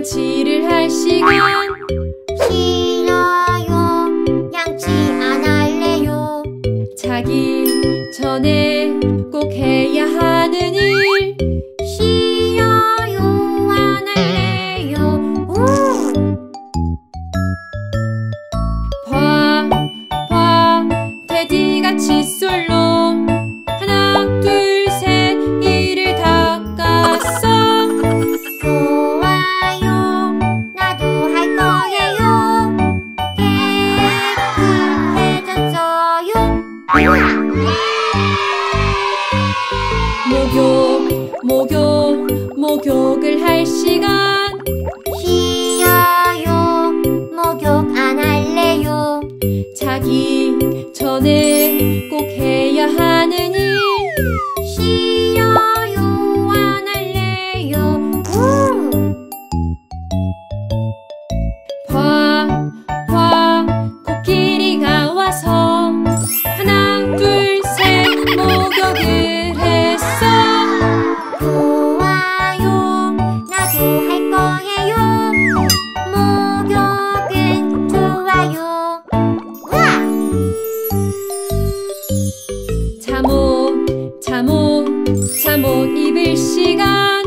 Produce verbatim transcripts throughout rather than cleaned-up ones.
양치를 할 시간. 싫어요, 양치 안 할래요. 자기 전에 꼭 해야 하는 일. 싫어요, 안 할래요. 오! 봐, 봐, 테디가 칫솔로 하나, 둘, 셋, 이를 닦았어. 좋아요, 나도 할 거예요. 깨끗해졌어요. 목욕, 목욕, 목욕을 할 시간. 싫어요, 목욕 안 할래요. 자기 전에 꼭 해야 하는 일. 싫어요, 안 할래요. 우! 봐, 봐, 코끼리가 와서 하나, 둘, 셋, 목욕을 했어. 좋아요, 나도 할 거예요. 목욕은 좋아요. 우와! 잠옷, 잠옷, 잠옷 입을 시간.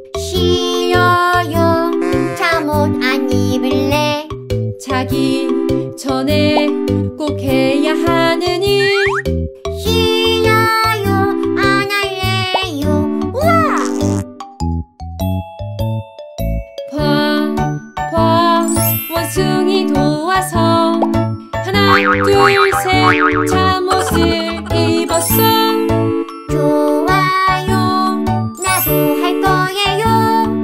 싫어요, 잠옷 안 입을래. 자기 전에 꼭 해야 하는 일. 싫어요, 안 할래요. 우와! 봐, 봐, 원숭이 도와서 하나, 둘, 셋, 잠옷을 입었어. 좋아요, 나도 할 거예요.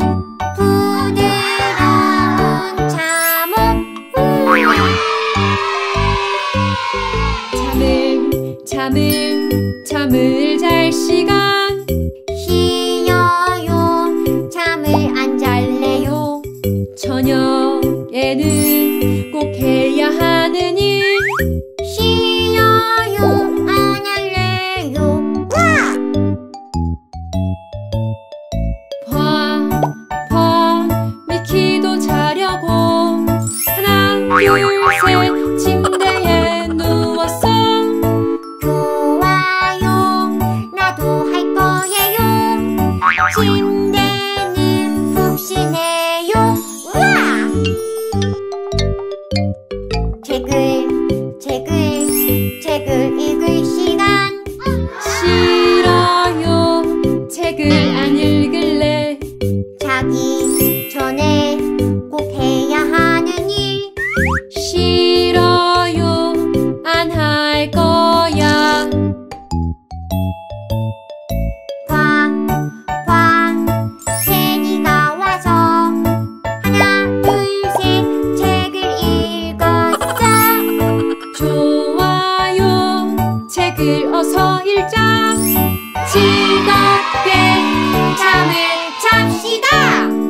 부드러운 잠옷. 우와! 잠을, 잠을, 잠을 잘 시간. 싫어요, 잠을 안 잘래요. 저녁에는 꼭 해야 하는 일. 싫어요, 안 할래요. 와! 봐, 봐, 미키도 자려고 하나, 둘, 셋, 침대에 누웠어. 좋아요, 나도 할 거예요. 침대는 푹신해요. 우와! 책을, 책을, 책을 읽을 시간. 싫어요, 책을 안 읽을래. 자기 전에 꼭 해야 하는 일. 싫어요, 안 할 거야. 봐, 봐, 테디가 와서 하나, 둘, 셋, 책을 읽었어. 좋아요, 책을 어서 읽자. 즐겁게 잠을 잡시다.